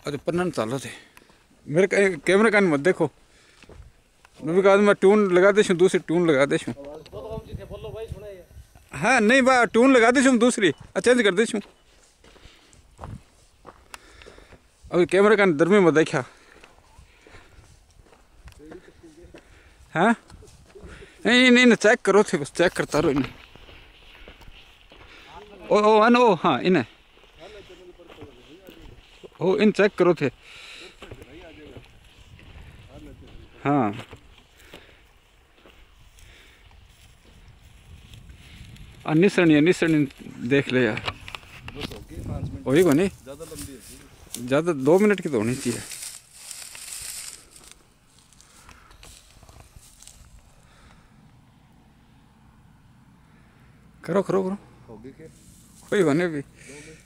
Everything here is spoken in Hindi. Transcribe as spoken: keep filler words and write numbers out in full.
अरे पन्ना चालो थे मेरे कैमरे कान मत देखो नवी का मैं ट्यून लगा दे दूसरी ट्यून लगा दे हाँ नहीं बा ट्यून लगा दे दूसरी चेंज कर दे अभी कैमरे कान दर में मत देखा हाँ नहीं नहीं नहीं चेक करो थे बस चेक करता रहो इन्हें ओ ओ अन ओ हाँ इन्हें ओ इन चेक करो थे हाँ निसरनी निसरनी देख ले यार वही को नहीं ज़्यादा दो मिनट की तो होनी चाहिए करो करो करो कोई बने भी